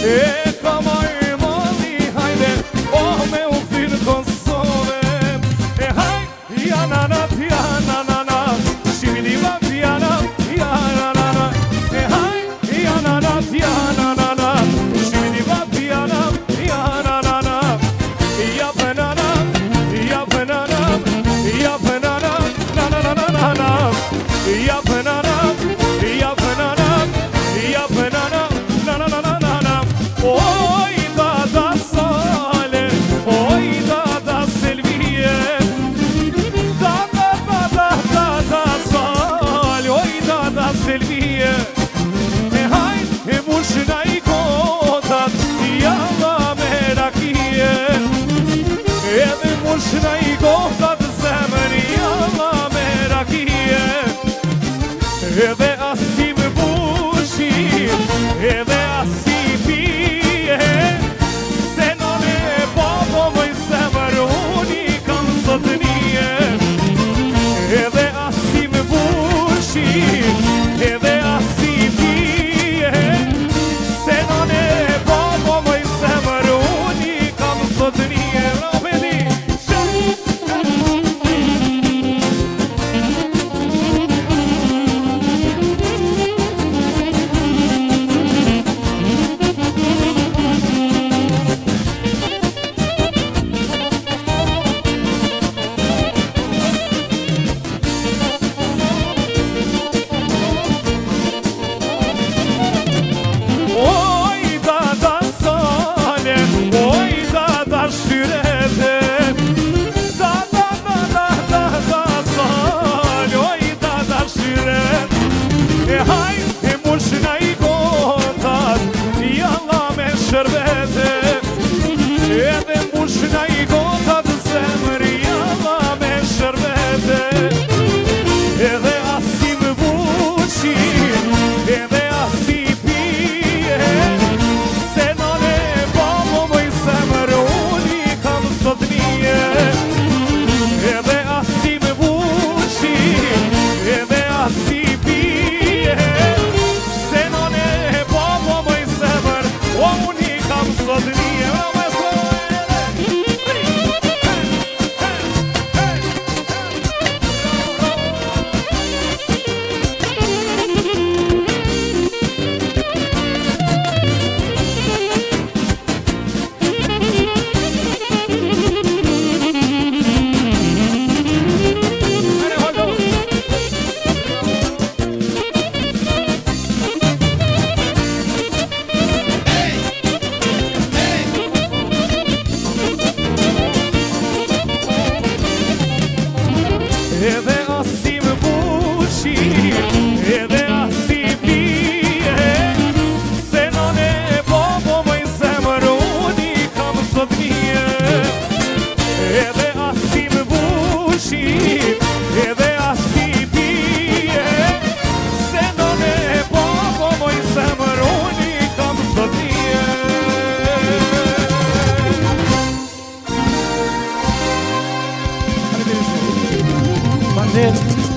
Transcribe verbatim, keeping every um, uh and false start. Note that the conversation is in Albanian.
E ka maj mali, hajde, o me u fin Kosove. E haj, jananat, jananat, shibidi bab, janat, jananat. E haj, jananat, jananat, shibidi bab, janat, jananat. Ya bananam, ya bananam, ya bananam, na na na na na na. Ya bananam, ya bananam, ya bananam, na na na na na na. Oy dada Saleh, oy dada Selviye, dada dada dada Saleh, oy dada Selviye. E haj, e mushna i kotat, jalla merakiye. Edhe mushna i kotat zemër, jalla merakiye. Edhe asi më bushi, edhe asi pije, se non e babo moj zemër, unë i kam sot nije. Edhe asi më bushi, edhe asi pije, se non e babo moj zemër, unë i kam sot nije. Edhe mushna i gotat zemër, jalla me shërbete. Edhe asi më buqi, edhe asi pije, se non e babo moj zemër, unë i kam sot nije. Edhe asi më buqi, edhe asi pije, se non e babo moj zemër, unë i kam sot nije. Edhe asi më buqi, edhe asi pije, se non e babo moj zemër, unë i kam sot nije. Edhe asi më buqi, edhe asi pije, se non e babo moj zemër, unë i kam sot nije. Bandeiras.